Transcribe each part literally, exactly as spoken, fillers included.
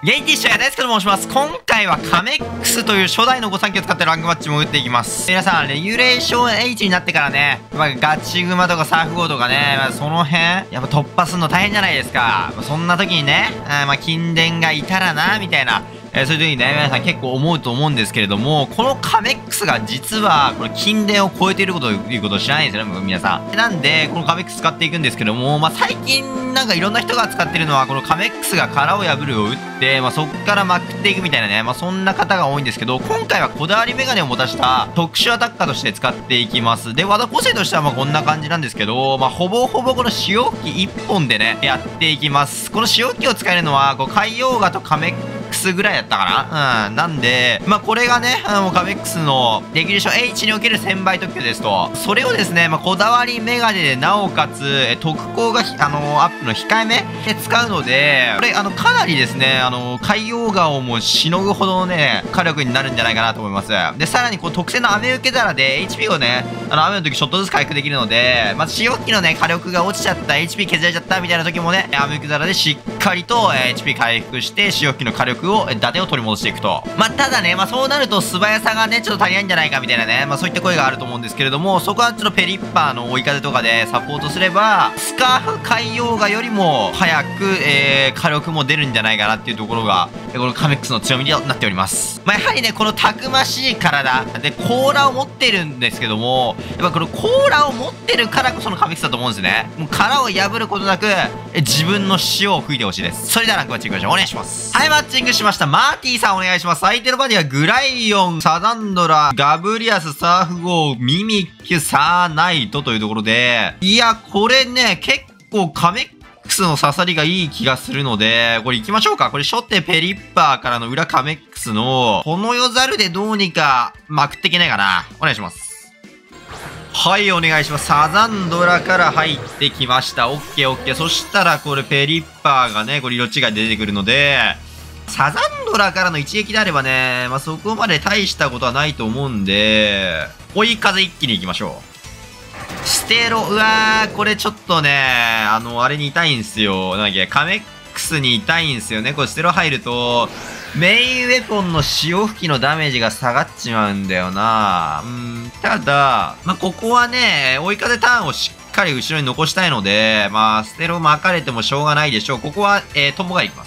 ゲイティッシュや大輔と申します。今回はカメックスという初代の御三家を使ってランクマッチも打っていきます。皆さん、レギュレーション H になってからね、まあ、ガチグマとかサーフゴーとかね、まあ、その辺、やっぱ突破するの大変じゃないですか。まあ、そんな時にね、あまあ、金電がいたらな、みたいな。えー、そういう時にね、皆さん結構思うと思うんですけれども、このカメックスが実は、これ金電を超えているこということを知らないんですよね、皆さん。なんで、このカメックス使っていくんですけども、まあ、最近なんかいろんな人が使ってるのは、このカメックスが殻を破るを打って、まあ、そっからまくっていくみたいなね、まあ、そんな方が多いんですけど、今回はこだわりメガネを持たした特殊アタッカーとして使っていきます。で、技構成としてはまあこんな感じなんですけど、まあ、ほぼほぼこの潮吹きいっぽんでね、やっていきます。この潮吹きを使えるのは、こう、海洋画とカメックスぐらいだったかな。うん。なんで、まあ、これがね、あの、カメックスのレギュレーション H におけるせんばい特許ですと。それをですね、まあ、こだわりメガネでなおかつ、え特効が、あの、アップの控えめで使うので、これ、あの、かなりですね、あの、海洋画をもうしのぐほどのね、火力になるんじゃないかなと思います。で、さらに、こう、特製の雨受け皿で エイチピー をね、あの、雨の時ちょっとずつ回復できるので、まあ、潮吹きのね、火力が落ちちゃった、エイチピー 削られちゃったみたいな時もね、雨受け皿でしっかりと、エイチピー 回復して、潮吹きの火力を、打点を取り戻していくと。まあ、ただね、まあ、そうなると素早さがね、ちょっと足りないんじゃないかみたいなね、まあ、そういった声があると思うんですけれども、そこはちょっとペリッパーの追い風とかでサポートすれば、スカーフ海洋画よりも早く、えー、火力も出るんじゃないかなっていうところが、このカメックスの強みになっております。まあ、やはりね、このたくましい体で甲羅を持ってるんですけども、やっぱこの甲羅を持ってるからこそのカメックスだと思うんですね。もう殻を破ることなく、え自分の塩を吹いてほしいです。それではランクマッチングしましょう。お願いします。はい、マッチングしました。マーティさんお願いします。相手のバディはグライオン、サザンドラ、ガブリアス、サーフゴー、ミミッキュ、サーナイトというところで、いや、これね、結構カメックスの刺さりがいい気がするので、これ行きましょうか。これ初手ペリッパーからの裏カメックスの、この世ザルでどうにかまくっていけないかな。お願いします。はい、お願いします。サザンドラから入ってきました。オッケーオッケー。そしたらこれペリッパーがね、これ色違いで出てくるので、サザンドラからの一撃であればね、まあ、そこまで大したことはないと思うんで、追い風一気に行きましょう。ステロ、うわー、これちょっとね、あの、あれに痛いんすよ。なんだっけ、カメックスに痛いんすよね。これステロ入ると、メインウェポンの潮吹きのダメージが下がっちまうんだよな。うん、ただ、まあ、ここはね、追い風ターンをしっかり後ろに残したいので、まあ、ステロ巻かれてもしょうがないでしょう。ここは、えー、トンボがいきます。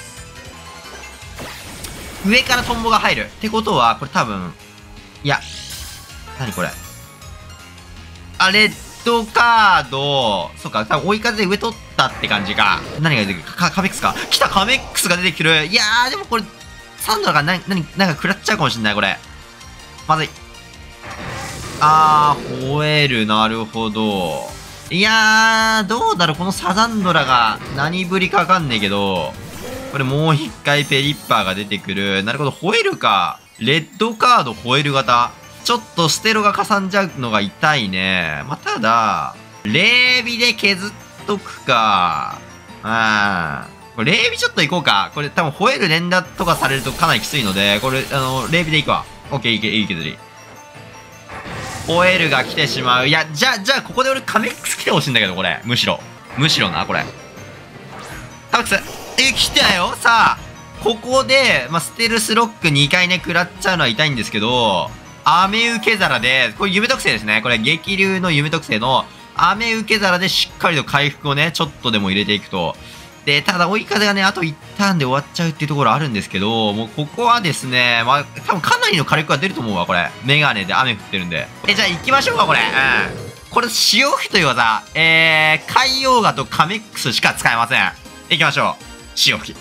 上からトンボが入る。ってことは、これ多分、いや、何これ。あ、レッドカード、そっか、多分追い風で上取ったって感じか。何が出てくるか、カメックスか。来たカメックスが出てくる。いやー、でもこれ、サンドラが何、何、なんか食らっちゃうかもしんない、これ。まずい。あー、吠える、なるほど。いやー、どうだろう、このサザンドラが何ぶりかわかんねえけど、これもう一回ペリッパーが出てくる。なるほど、吠えるか。レッドカード吠える型。ちょっとステロがかさんじゃうのが痛いね。まあ、ただ、霊美で削っとくか。あー。これ霊美ちょっといこうか。これ多分吠える連打とかされるとかなりきついので、これ、あの、霊美でいくわ。オッケー、いいけ、いい削り。吠えるが来てしまう。いや、じゃあ、じゃあ、ここで俺カメックス来てほしいんだけど、これ。むしろ。むしろな、これ。カメックス。え、来たよ。さあ、ここで、まあ、ステルスロックにかいね、食らっちゃうのは痛いんですけど、雨受け皿で、これ夢特性ですね。これ激流の夢特性の雨受け皿でしっかりと回復をね、ちょっとでも入れていくと。で、ただ追い風がね、あといちターンで終わっちゃうっていうところあるんですけど、もうここはですね、まあ、多分かなりの火力が出ると思うわ、これ。メガネで雨降ってるんで。え、じゃあ行きましょうか、これ。うん。これ、潮吹きという技、えー、海洋画とカメックスしか使えません。行きましょう。潮吹き。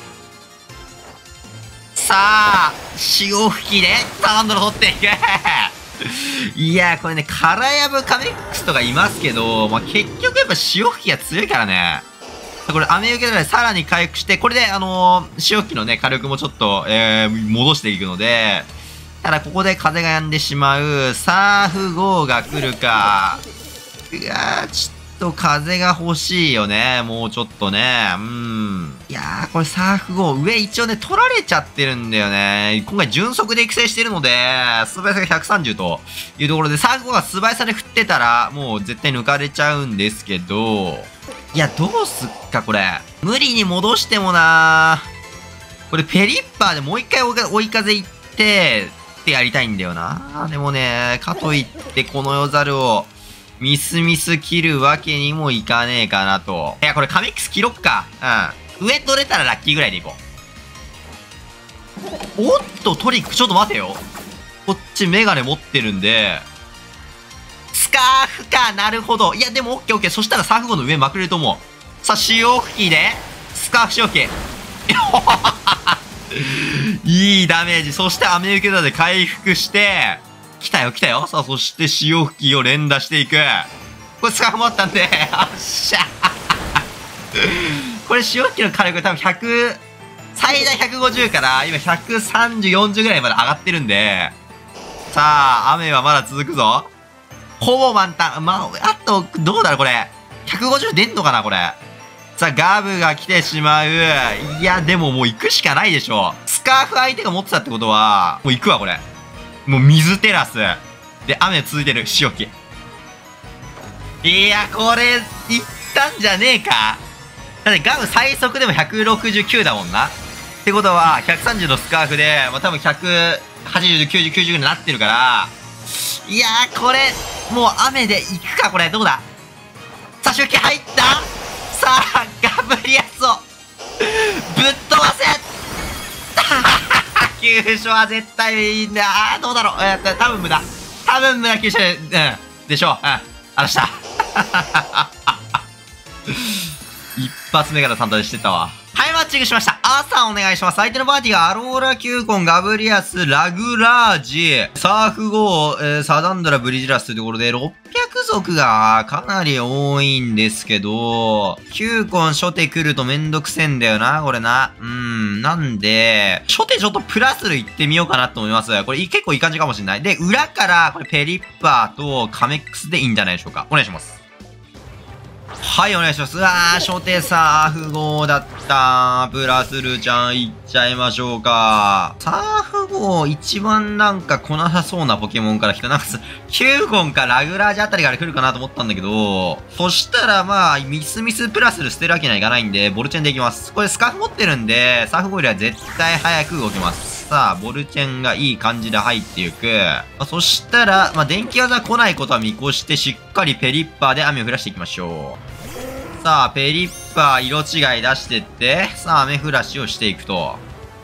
さあ、潮吹きで、サザンドラ取っていく。いやー、これね、殻破カメックスとかいますけど、まあ、結局やっぱ潮吹きが強いからね。これ、雨受け皿でさらに回復して、これで、あのー、潮吹きのね、火力もちょっと、えー、戻していくので、ただここで風が止んでしまう、サーフゴーが来るか。うわー、ちょっと、と風が欲しいよね。もうちょっとね。うん。いやー、これサーフゴー、上一応ね、取られちゃってるんだよね。今回純速で育成してるので、素早さがひゃくさんじゅうというところで、サーフゴーが素早さで振ってたら、もう絶対抜かれちゃうんですけど、いや、どうすっか、これ。無理に戻してもなー。 これペリッパーでもう一回追い風行って、ってやりたいんだよな。でもね、かといってこの世猿をミスミス切るわけにもいかねえかなと。いや、これカメックス切ろっか。うん。上取れたらラッキーぐらいでいこう。おっと、トリック、ちょっと待てよ。こっちメガネ持ってるんで、スカーフか。なるほど。いや、でもオッケーオッケー。そしたらサーフ号の上まくれると思う。さあ、潮吹きで、スカーフ潮吹き。いいダメージ。そして雨受けだで回復して、来たよ来たよ。さあ、そして潮吹きを連打していく。これスカーフもあったんで、よっしゃ。これ潮吹きの火力多分ひゃく、最大ひゃくごじゅうから今ひゃくさんじゅう、よんじゅうぐらいまで上がってるんで、さあ、雨はまだ続くぞ。ほぼ満タン。まあ、あと、どうだろうこれ。ひゃくごじゅう出んのかなこれ。さあ、ガブが来てしまう。いや、でももう行くしかないでしょ。スカーフ相手が持ってたってことは、もう行くわ、これ。もう水テラス。で、雨続いてる、潮吹き。いや、これ、行ったんじゃねえか。だってガブ最速でもひゃくろくじゅうきゅうだもんな。ってことは、ひゃくさんじゅうのスカーフで、まあ、多分ひゃくはちじゅう、きゅうじゅう、きゅうじゅうぐらいになってるから、いやー、これ、もう雨で行くか、これ。どうだ。さあ、潮吹き入った。さあ、ガブリアスを、ぶっ飛ばせ。急所は絶対いいんだ。あー、どうだろう。えー、多分無駄。多分無駄急所で、うん。でしょう。うん。あらした。一発目からサンタでしてたわ。はい、マッチングしました。朝お願いします。相手のパーティーがアローラ、キューコン、ガブリアス、ラグラージ、サーフゴー、えー、サダンドラ、ブリジラスというところで、ろっぴゃく族がかなり多いんですけど、キューコン初手来るとめんどくせえんだよな、これな。うん、なんで、初手ちょっとプラスル行ってみようかなと思います。これ結構いい感じかもしれない。で、裏から、これペリッパーとカメックスでいいんじゃないでしょうか。お願いします。はい、お願いします。うわー、初手サーフ号だった。プラスルちゃん、いっちゃいましょうか。サーフ号、一番なんか来なさそうなポケモンから来た。なんか、キューゴンかラグラージあたりから来るかなと思ったんだけど、そしたらまあ、ミスミスプラスル捨てるわけにはいかないんで、ボルチェンでいきます。これスカーフ持ってるんで、サーフ号よりは絶対早く動きます。さあ、ボルチェンがいい感じで入っていく。まあ、そしたら、まあ、電気技来ないことは見越して、しっかりペリッパーで雨を降らしていきましょう。さあ、ペリッパー色違い出してって、さあ、雨降らしをしていくと。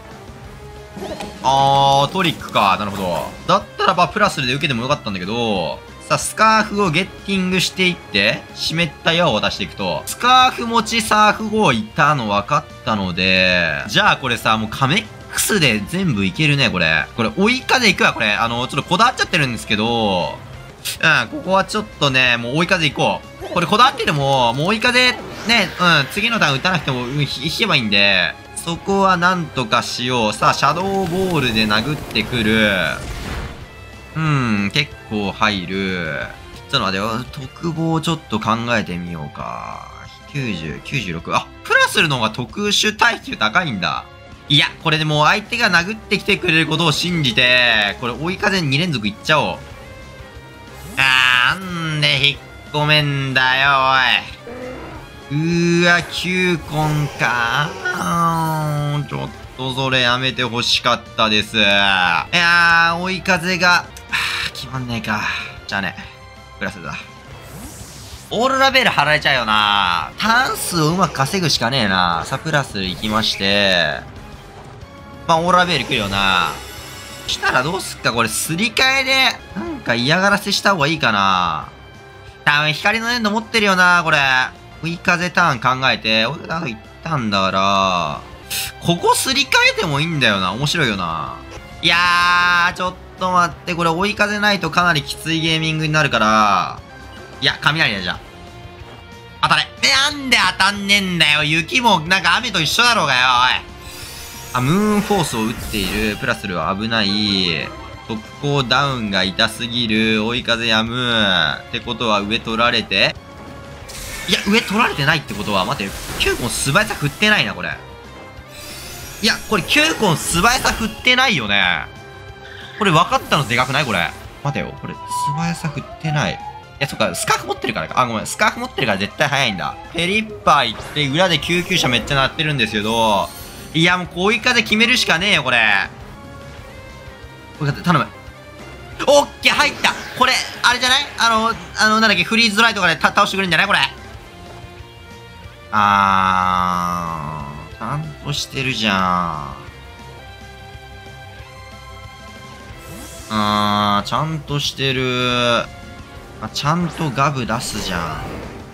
あー、トリックか。なるほど。だったらば、プラスで受けてもよかったんだけど、さあ、スカーフをゲッティングしていって、湿った矢を渡していくと、スカーフ持ちサーフ号いたの分かったので、じゃあこれさ、もうカメックスで全部いけるね、これ。これ、追い風いくわ、これ。あの、ちょっとこだわっちゃってるんですけど、うん、ここはちょっとね、もう追い風いこう。これこだわってても、もう追い風、ね、うん、次のターン打たなくても、うん、引けばいいんで、そこはなんとかしよう。さあ、シャドーボールで殴ってくる。うん、結構入る。ちょっと待ってよ。特防ちょっと考えてみようか。きゅうじゅう、きゅうじゅうろく。あ、プラスの方が特殊耐久高いんだ。いや、これでもう相手が殴ってきてくれることを信じて、これ追い風に連続いっちゃおう。あーんで引っ込めんだよ、おい。うーわ、キューコンかー。ちょっとそれやめてほしかったです。いやー、追い風が、はぁ、決まんねえか。じゃあね、プラスだ。オーロラベール貼られちゃうよな。ターン数をうまく稼ぐしかねえな。さあ、プラス行きまして、まあ、オーロラベール来るよな。したらどうすっかこれ、すり替えで、なんか嫌がらせした方がいいかな。多分光の粘土持ってるよな、これ。追い風ターン考えて、追い風ターン行ったんだから、ここすり替えてもいいんだよな。面白いよな。いやー、ちょっと待って、これ追い風ないとかなりきついゲーミングになるから、いや、雷だじゃん。当たれ。なんで当たんねんだよ。雪もなんか雨と一緒だろうがよ、おい。あ、ムーンフォースを打っている。プラスルは危ない。速攻ダウンが痛すぎる。追い風やむ。ってことは上取られて。いや、上取られてないってことは、待って、きゅうコン素早さ振ってないな、これ。いや、これきゅうコン素早さ振ってないよね。これ分かったのでかくないこれ。待てよ、これ素早さ振ってない。いや、そっか、スカーフ持ってるからか。あ、ごめん、スカーフ持ってるから絶対早いんだ。ペリッパー行って、裏で救急車めっちゃ鳴ってるんですけど、 いや、もう追い風決めるしかねえよ、これ。追い風、頼む。オッケー、入った。これ、あれじゃない？あの、あの、なんだっけ、フリーズドライとかで倒してくれるんじゃないこれ。あー、ちゃんとしてるじゃん。あー、ちゃんとしてる。あ、ちゃんとガブ出すじゃ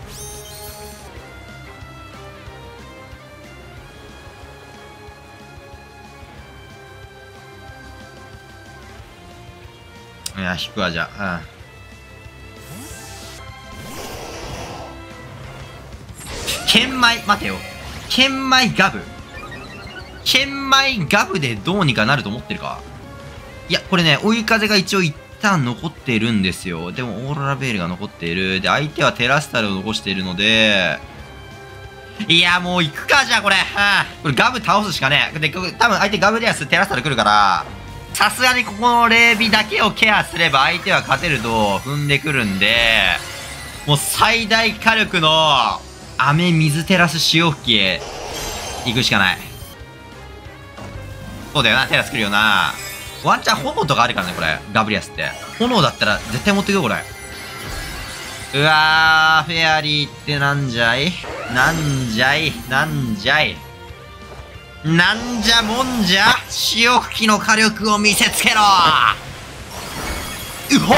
ん。いや、引くわ、じゃあ。うん。剣舞、待てよ。剣舞ガブ。剣舞ガブでどうにかなると思ってるか？いや、これね、追い風が一応一旦残ってるんですよ。でも、オーロラベールが残っている。で、相手はテラスタルを残しているので、いや、もう行くか、じゃあ、これ。はあ、これガブ倒すしかねえ。で、多分相手ガブディアス、テラスタル来るから、さすがにここのレービだけをケアすれば相手は勝てると踏んでくるんで、もう最大火力の雨水テラス潮吹きへ行くしかない。そうだよな、テラス来るよな。ワンチャン炎とかあるからね、これ。ガブリアスって。炎だったら絶対持ってくよ、これ。うわー、フェアリーってなんじゃいなんじゃいなんじゃいなんじゃもんじゃ潮吹きの火力を見せつけろうほ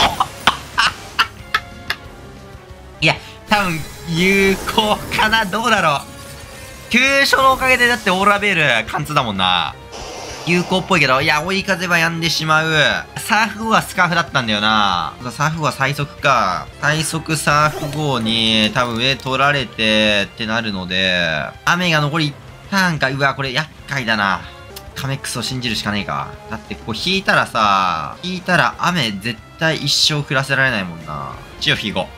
いや、多分、有効かなどうだろう。急所のおかげでだってオーロラベール貫通だもんな。有効っぽいけど、いや、追い風は止んでしまう。サーフ号はスカーフだったんだよな。サーフ号は最速か。最速サーフ号に多分上取られてってなるので、雨が残りいちターンか。うわ、これ厄介だな。カメックスを信じるしかねえか。だってこう引いたらさ、引いたら雨絶対一生降らせられないもんな。血を引こ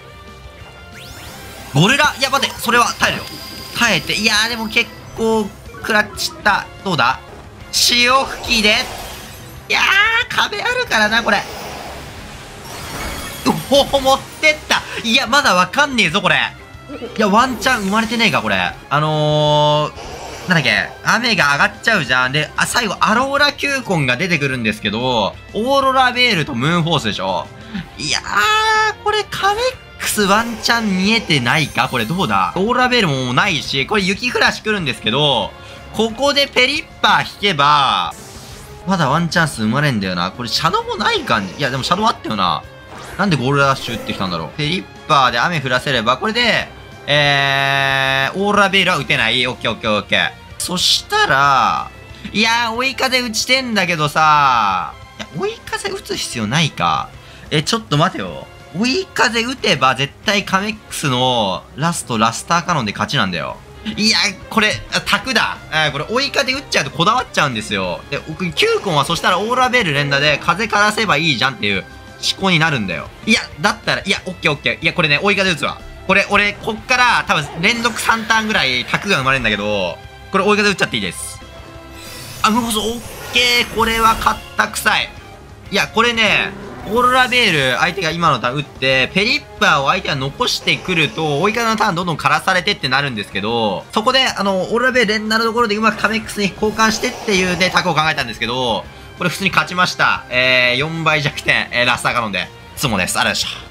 う。ゴルラ、いや待って、それは耐えるよ。耐えて、いやーでも結構食らっちった。どうだ潮吹きで、いやー壁あるからな、これ。うほほ、持ってった。いや、まだわかんねえぞ、これ。いや、ワンチャン生まれてねえか、これ。あのー、なんだっけ、雨が上がっちゃうじゃん。で、あ、最後、アローラ球根が出てくるんですけど、オーロラベールとムーンフォースでしょ。いやー、これカメックスワンチャン見えてないかこれどうだオーロラベールももうないし、これ雪降らし来るんですけど、ここでペリッパー引けば、まだワンチャンス生まれんだよな。これシャドウもない感じ。いや、でもシャドウあったよな。なんでゴールダッシュ打ってきたんだろう。ペリッパーで雨降らせれば、これで、えー、オーロラベールは打てない。オッケーオッケーオッケー。そしたら、いやー、追い風打ちてんだけどさ、いや、追い風打つ必要ないか。え、ちょっと待てよ。追い風打てば絶対カメックスのラストラスターカノンで勝ちなんだよ。いや、これ、タクだ。えー、これ追い風打っちゃうとこだわっちゃうんですよ。で、僕、キューコンはそしたらオーロラベール連打で風からせばいいじゃんっていう思考になるんだよ。いや、だったら、いや、オッケーオッケー。いや、これね、追い風打つわ。これ、俺、こっから多分連続さんターンぐらいタクが生まれるんだけど、これ追い風打っちゃっていいです。あ、もうそう、オッケー。これは勝った臭い。いや、これね、オーロラベール相手が今のターン打って、ペリッパーを相手が残してくると、追い風のターンどんどん枯らされてってなるんですけど、そこで、あの、オーロラベール連打のところでうまくカメックスに交換してっていうね、タクを考えたんですけど、これ普通に勝ちました。えー、よんばい弱点、えー、ラスターカノンで、ツモです。ありがとうございました。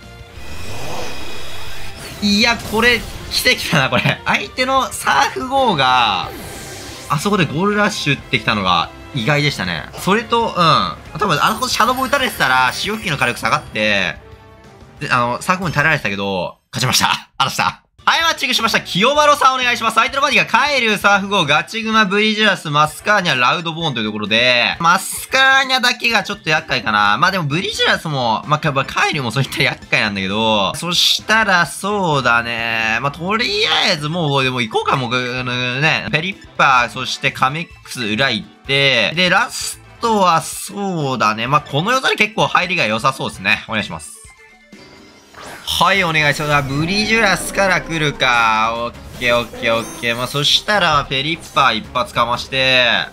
いや、これ、奇跡だな、これ。相手のサーフ号が、あそこでゴールラッシュ打ってきたのが、意外でしたね。それと、うん。多分、あのシャドウ打たれてたら、潮吹きの火力下がって、で、あの、サーフ号に耐えられてたけど、勝ちました。あらした。はい、マッチングしました。清丸さんお願いします。相手のバディがカエル、サーフ号、ガチグマ、ブリジュラス、マスカーニャ、ラウドボーンというところで、マスカーニャだけがちょっと厄介かな。まあでもブリジュラスも、まあ、カエルもそういった厄介なんだけど、そしたらそうだね。まあとりあえずもう、でも行こうか、もう、ね、ペリッパー、そしてカメックス裏行って、で、ラストはそうだね。まあこの予算で結構入りが良さそうですね。お願いします。はい、お願いします。ブリジュラスから来るか。オッケーオッケーオッケー。まあ、そしたら、ペリッパー一発かまして、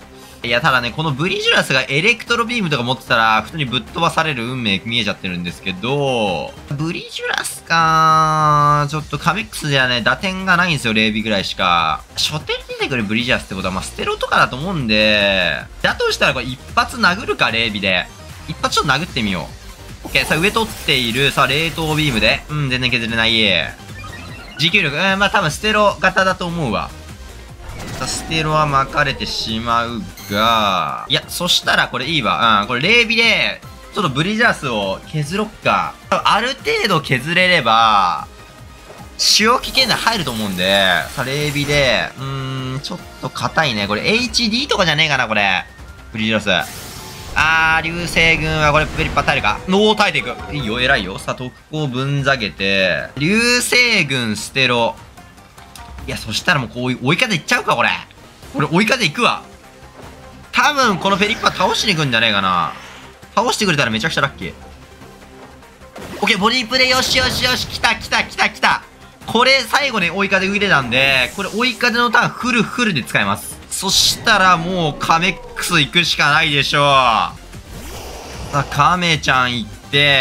いや、ただね、このブリジュラスがエレクトロビームとか持ってたら、普通にぶっ飛ばされる運命見えちゃってるんですけど、ブリジュラスかー、ちょっとカメックスではね、打点がないんですよ、ゼロ尾ぐらいしか。初手に出てくるブリジュラスってことは、まあ、ステロとかだと思うんで、だとしたらこれ一発殴るか、ゼロ尾で。一発ちょっと殴ってみよう。オッケー、さあ上取っている、さあ冷凍ビームで。うん、全然削れない。持久力、うん、まあ多分ステロ型だと思うわ。さあ、ステロは巻かれてしまうが、いや、そしたらこれいいわ。うん、これゼロ尾で、ちょっとブリジャースを削ろっか。多分ある程度削れれば、潮吹き圏内入ると思うんで、さあ、ゼロ尾で、うーん、ちょっと硬いね。これ エイチディー とかじゃねえかな、これ。ブリジャース。あー、流星群はこれ、ペリッパ耐えるか。ノー耐えていく。いいよ、偉いよ。さあ、特攻ぶん下げて、流星群ステロ。いや、そしたらもうこういう追い風いっちゃうか、これ。これ追い風いくわ。多分、このペリッパ倒しに行くんじゃねえかな。倒してくれたらめちゃくちゃラッキー。オッケー、ボディプレイ、よしよしよし、来た来た来た来た。これ、最後に追い風入れたんで、これ追い風のターンフルフルで使えます。そしたらもうカメックス行くしかないでしょう。さあ、カメちゃん行って、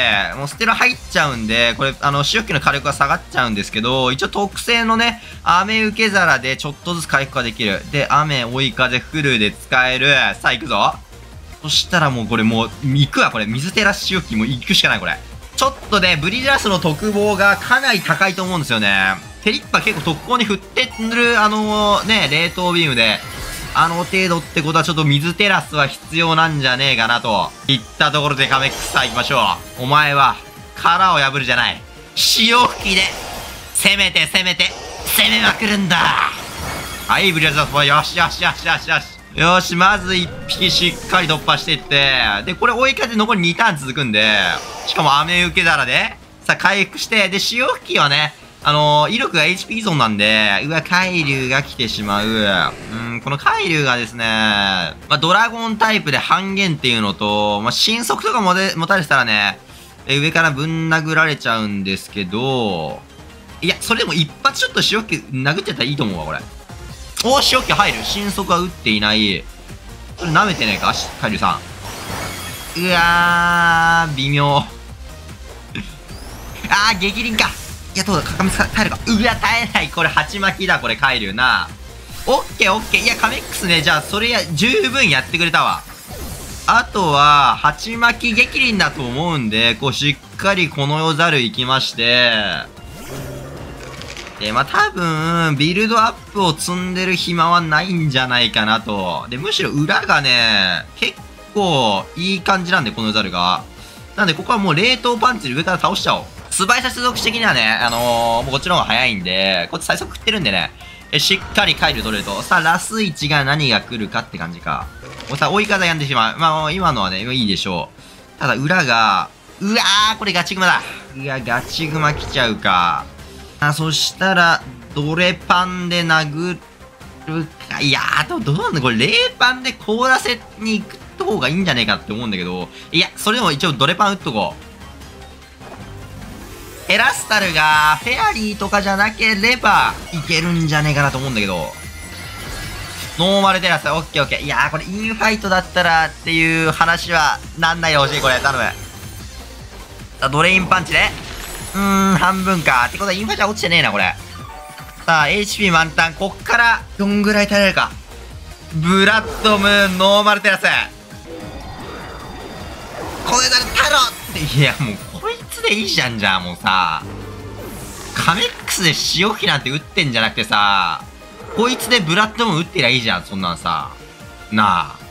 もうステロ入っちゃうんで、これ、あの、潮吹の火力が下がっちゃうんですけど、一応特製のね、雨受け皿でちょっとずつ回復ができる。で、雨、追い風、フルで使える。さあ、行くぞ。そしたらもうこれもう、行くわ、これ。水照らし潮吹もう行くしかない、これ。ちょっとね、ブリジャスの特防がかなり高いと思うんですよね。ペリッパ結構特攻に振ってる、あのー、ね、冷凍ビームで、あの程度ってことはちょっと水テラスは必要なんじゃねえかなといったところでカメックスさん行きましょう。お前は殻を破るじゃない。潮吹きで攻めて攻めて攻めまくるんだ。はい、ブリアザース、よしよしよしよしよし。よし、まずいっぴきしっかり突破していって、で、これ追い風残りにターン続くんで、しかも雨受け皿で、さあ回復して、で、潮吹きはね、あのー、威力が エイチピー 依存なんで、うわ、海流が来てしまう。うん、この海流がですね、まあ、ドラゴンタイプで半減っていうのと、まあ、神速とかもで持たれてたらね、え上からぶん殴られちゃうんですけど、いや、それでも一発ちょっと潮吹き殴っちゃったらいいと思うわ、これ。おー、潮吹き入る。神速は打っていない。それ舐めてねえか、海流さん。うわー、微妙。あー、激鱗か。いや、どうだ、かかみ耐えるか。うわ、耐えない。これ、鉢巻きだ、これ、海流な。オッケー、オッケー。いや、カメックスね、じゃあ、それや、十分やってくれたわ。あとは、鉢巻き激鱗だと思うんで、こう、しっかりこの世ざる行きまして、で、まあ、多分、ビルドアップを積んでる暇はないんじゃないかなと。で、むしろ裏がね、結構、いい感じなんで、この世ざるが。なんで、ここはもう冷凍パンチで上から倒しちゃおう。素早さ出力的にはね、あのー、もうこっちの方が早いんで、こっち最速食ってるんでね、えしっかり回路取れると。さあ、ラスいちが何が来るかって感じか。もうさ、追い風やんでしまう。まあ、今のはね、いいでしょう。ただ、裏が、うわー、これガチグマだ。いや、ガチグマ来ちゃうか。あ、そしたら、ドレパンで殴るか。いやー、どうなんだこれ、冷パンで凍らせに行く方がいいんじゃねえかって思うんだけど、いや、それでも一応ドレパン打っとこう。エラスタルがフェアリーとかじゃなければいけるんじゃねえかなと思うんだけど。ノーマルテラス、オッケーオッケー。いやー、これインファイトだったらっていう話はなんないでほしい、これ。頼む。さあ、ドレインパンチで。うーん、半分か。ってことはインファイトは落ちてねえな、これ。さあ、エイチピー 満タン。こっから、どんぐらい耐えられるか。ブラッドムーン、ノーマルテラス。これだろ、太郎って。いや、もう、こいつでいいじゃん、じゃあ、もうさ。カメックスで潮吹きなんて打ってんじゃなくてさ、こいつでブラッドムーン打ってりゃいいじゃん、そんなんさ。なあ。